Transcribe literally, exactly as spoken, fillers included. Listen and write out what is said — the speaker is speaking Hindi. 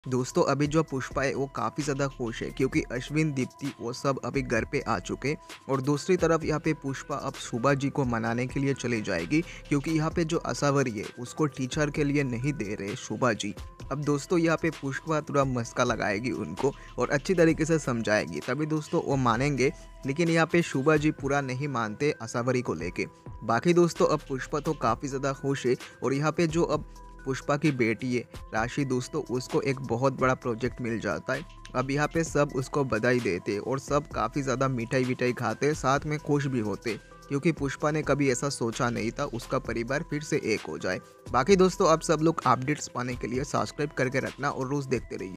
दोस्तों अभी जो पुष्पा है वो काफ़ी ज़्यादा खुश है क्योंकि अश्विन, दीप्ति वो सब अभी घर पे आ चुके। और दूसरी तरफ यहाँ पे पुष्पा अब सुभा जी को मनाने के लिए चली जाएगी क्योंकि यहाँ पे जो असावरी है उसको टीचर के लिए नहीं दे रहे सुभा जी। अब दोस्तों यहाँ पे पुष्पा थोड़ा मस्का लगाएगी उनको और अच्छी तरीके से समझाएगी, तभी दोस्तों वो मानेंगे। लेकिन यहाँ पे शुभा जी पूरा नहीं मानते असावरी को लेके। बाकी दोस्तों अब पुष्पा तो काफ़ी ज़्यादा खुश है। और यहाँ पे जो अब पुष्पा की बेटी है राशि, दोस्तों उसको एक बहुत बड़ा प्रोजेक्ट मिल जाता है। अब यहाँ पे सब उसको बधाई देते और सब काफ़ी ज़्यादा मिठाई विठाई खाते, साथ में खुश भी होते क्योंकि पुष्पा ने कभी ऐसा सोचा नहीं था उसका परिवार फिर से एक हो जाए। बाकी दोस्तों आप सब लोग अपडेट्स पाने के लिए सब्सक्राइब करके रखना और रोज़ देखते रहिए।